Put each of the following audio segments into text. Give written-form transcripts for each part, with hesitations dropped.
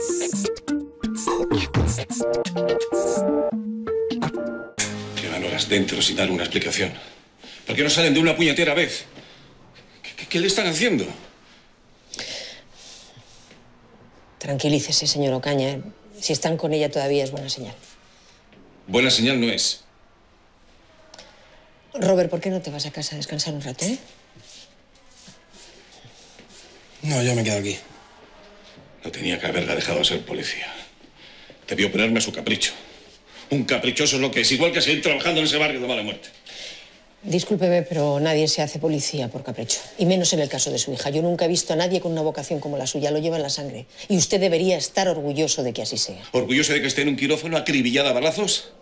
Llevan horas dentro sin dar una explicación. ¿Por qué no salen de una puñetera vez? ¿Qué le están haciendo? Tranquilícese, señor Ocaña. Si están con ella todavía es buena señal. Buena señal no es. Robert, ¿por qué no te vas a casa a descansar un rato, eh? No, yo me quedo aquí. No tenía que haberla dejado ser policía. Debió operarme a su capricho. Un caprichoso es lo que es, igual que seguir trabajando en ese barrio de mala muerte. Discúlpeme, pero nadie se hace policía por capricho. Y menos en el caso de su hija. Yo nunca he visto a nadie con una vocación como la suya. Lo lleva en la sangre. Y usted debería estar orgulloso de que así sea. ¿Orgulloso de que esté en un quirófano acribillada a balazos?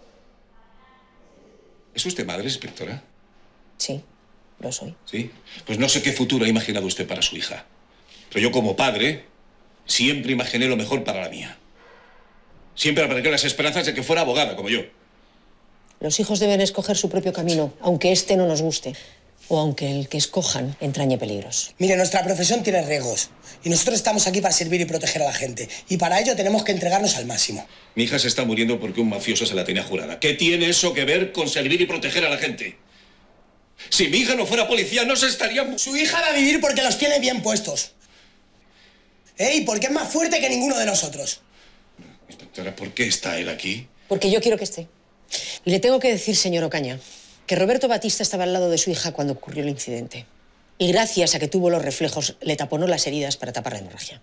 ¿Es usted madre, inspectora? Sí, lo soy. ¿Sí? Pues no sé qué futuro ha imaginado usted para su hija. Pero yo, como padre, siempre imaginé lo mejor para la mía. Siempre albergué las esperanzas de que fuera abogada, como yo. Los hijos deben escoger su propio camino, aunque este no nos guste. O aunque el que escojan entrañe peligros. Mire, nuestra profesión tiene riesgos. Y nosotros estamos aquí para servir y proteger a la gente. Y para ello tenemos que entregarnos al máximo. Mi hija se está muriendo porque un mafioso se la tenía jurada. ¿Qué tiene eso que ver con servir y proteger a la gente? Si mi hija no fuera policía, no se estaría... Su hija va a vivir porque los tiene bien puestos. Y porque es más fuerte que ninguno de nosotros. Inspectora, ¿por qué está él aquí? Porque yo quiero que esté. Y le tengo que decir, señor Ocaña, que Roberto Batista estaba al lado de su hija cuando ocurrió el incidente. Y gracias a que tuvo los reflejos, le taponó las heridas para tapar la hemorragia.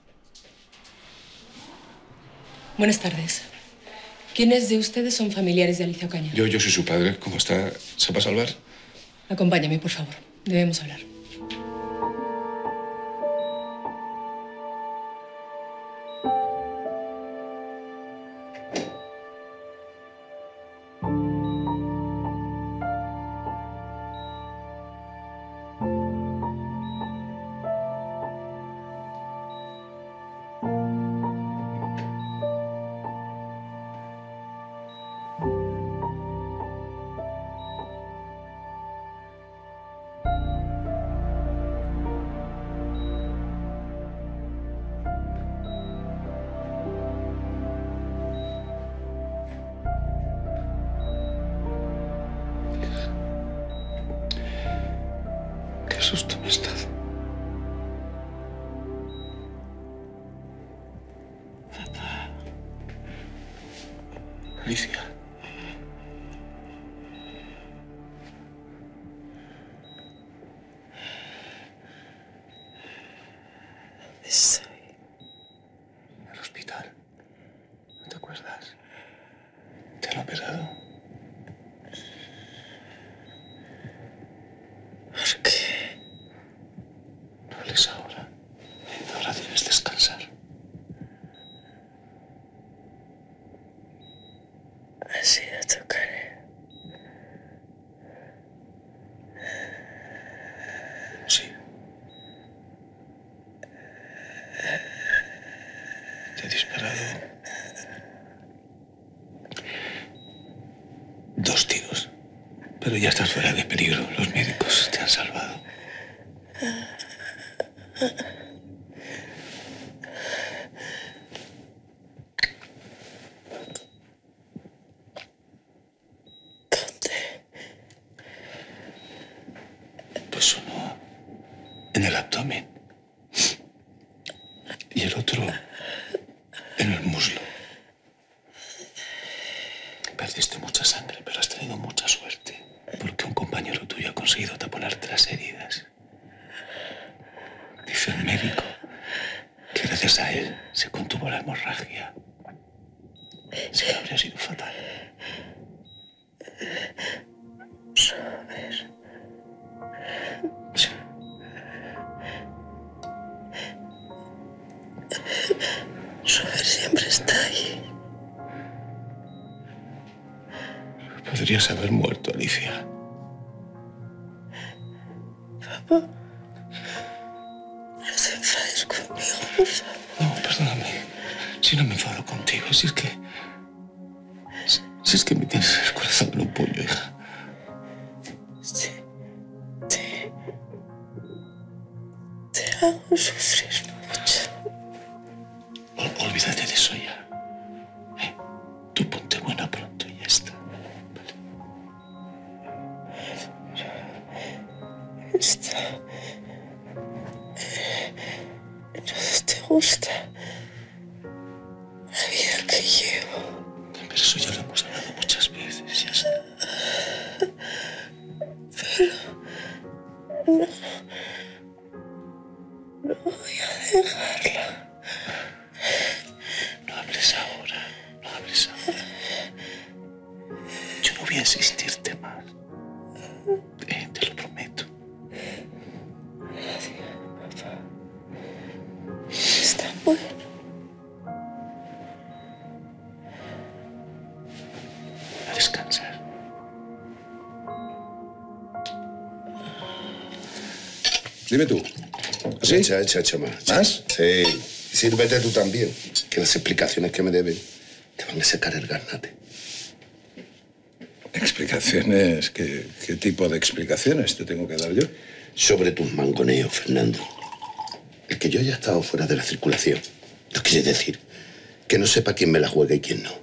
Buenas tardes. ¿Quiénes de ustedes son familiares de Alicia Ocaña? Yo soy su padre. ¿Cómo está? ¿Se va a salvar? Acompáñame, por favor. Debemos hablar. Qué susto me has dado. Papá. Alicia. Estoy En el hospital. ¿No te acuerdas? ¿Te han operado? ¿Por qué? No hables ahora. Ahora debes descansar. Así la tocaré. Sí. Te he disparado 2 tiros. Pero ya estás fuera de peligro. Los médicos te han salvado. Pues uno en el abdomen y el otro en el muslo. Perdiste mucha sangre, pero has tenido mucha suerte, porque un compañero tuyo ha conseguido taponarte las heridas. Dice el médico que gracias a él se contuvo la hemorragia. Si no, habría sido fatal. Robert. Sí. Robert siempre está ahí. Podrías haber muerto, Alicia. Papá, no te enfades conmigo, por favor. No, perdóname. Si no me enfado contigo, si es que me tienes el corazón en un puño, hija. Sí. Te hago sufrir mucho. Olvídate de eso. gusta la vida que llevo. Pero eso ya lo hemos hablado muchas veces, ya sé. Pero no voy a dejarla. No hables ahora, no hables ahora. Yo no voy a insistirte más. Te lo prometo. Gracias, papá. Está bueno. A descansar. Dime tú. ¿Sí? Echa más. ¿Más? Sí. Y sírvete tú también, que las explicaciones que me deben te van a sacar el garnate. ¿Explicaciones? ¿Qué tipo de explicaciones te tengo que dar yo? Sobre tus mangoneos, Fernando. El que yo haya estado fuera de la circulación no quiere decir que no sepa quién me la juega y quién no.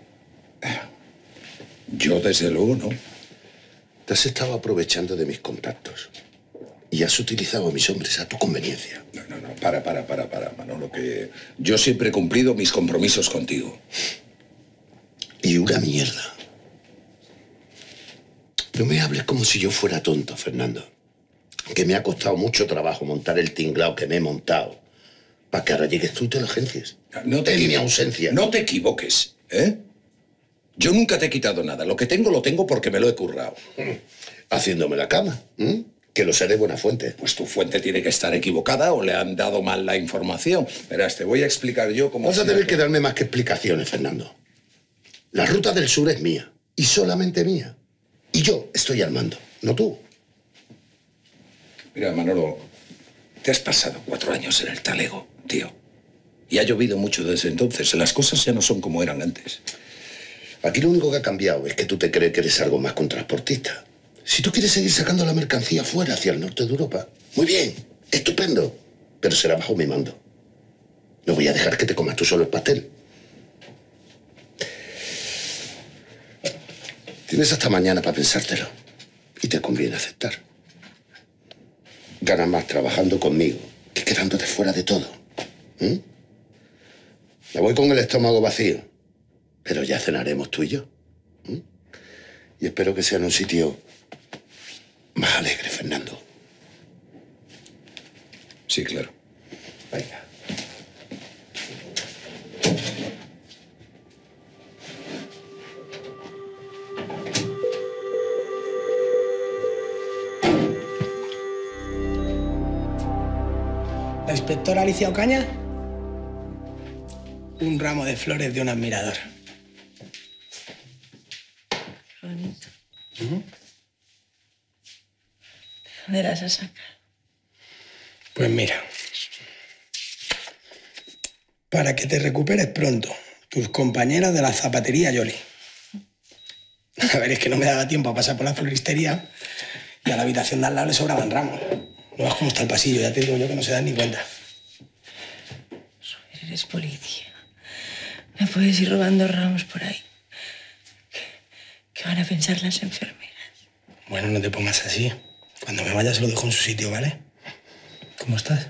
Yo, desde luego, no. Te has estado aprovechando de mis contactos y has utilizado a mis hombres a tu conveniencia. No. Para, Manolo, que yo siempre he cumplido mis compromisos contigo. Y una mierda. No me hables como si yo fuera tonto, Fernando. Que me ha costado mucho trabajo montar el tinglao que me he montado para que ahora llegues tú y te lo agencias. En mi ausencia. No te equivoques, ¿eh? Yo nunca te he quitado nada. Lo que tengo, lo tengo porque me lo he currado. Haciéndome la cama, que lo sé de buena fuente. Pues tu fuente tiene que estar equivocada o le han dado mal la información. Verás, te voy a explicar yo cómo... Vas a tener que darme más que explicaciones, Fernando. La ruta del sur es mía, y solamente mía. Y yo estoy al mando, no tú. Mira, Manolo, te has pasado 4 años en el talego, tío. Y ha llovido mucho desde entonces. Las cosas ya no son como eran antes. Aquí lo único que ha cambiado es que tú te crees que eres algo más que un transportista. Si tú quieres seguir sacando la mercancía fuera, hacia el norte de Europa, muy bien, estupendo, pero será bajo mi mando. No voy a dejar que te comas tú solo el pastel. Tienes hasta mañana para pensártelo y te conviene aceptar. Ganas más trabajando conmigo que quedándote fuera de todo. Me voy con el estómago vacío, pero ya cenaremos tú y yo. Y espero que sea en un sitio más alegre, Fernando. Sí, claro. Venga. La inspectora Alicia Ocaña, un ramo de flores de un admirador. Qué bonito. ¿Dónde las has sacado? Pues mira, para que te recuperes pronto, tus compañeras de la zapatería Yoli. A ver, es que no me daba tiempo a pasar por la floristería y a la habitación de al lado le sobraban ramos. No ves cómo está el pasillo, ya te digo yo que no se dan ni cuenta. Robert, eres policía. No puedes ir robando ramos por ahí. ¿Qué van a pensar las enfermeras? Bueno, no te pongas así. Cuando me vaya se lo dejo en su sitio, ¿vale? ¿Cómo estás?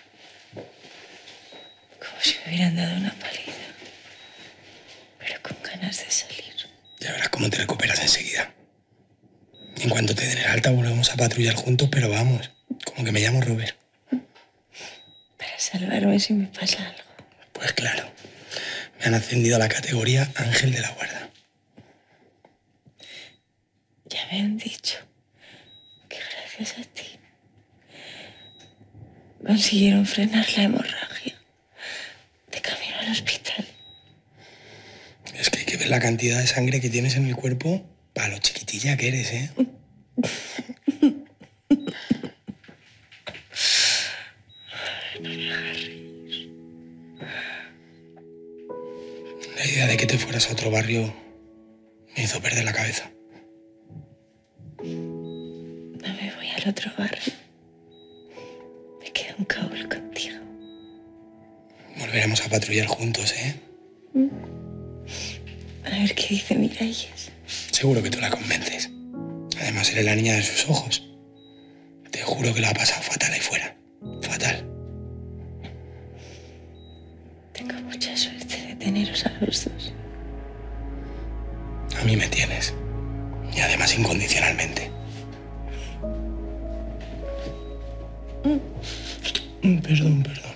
Como si me hubieran dado una paliza. Pero con ganas de salir. Ya verás cómo te recuperas enseguida. En cuanto te den el alta volvemos a patrullar juntos, pero vamos, como que me llamo Robert. Para salvarme si me pasa algo. Pues claro, me han ascendido a la categoría Ángel de la Guarda. Ya me han dicho que gracias a ti consiguieron frenar la hemorragia de camino al hospital. Es que hay que ver la cantidad de sangre que tienes en el cuerpo para lo chiquitilla que eres, ¿eh? La idea de que te fueras a otro barrio me hizo perder la cabeza. No me voy al otro barrio. Me quedo en Kabul contigo. Volveremos a patrullar juntos, ¿eh? A ver qué dice Miralles. Seguro que tú la convences. Además, eres la niña de sus ojos. Te juro que lo ha pasado fatal ahí fuera. Fatal. mucha suerte de teneros a los dos. A mí me tienes. Y además incondicionalmente. Perdón.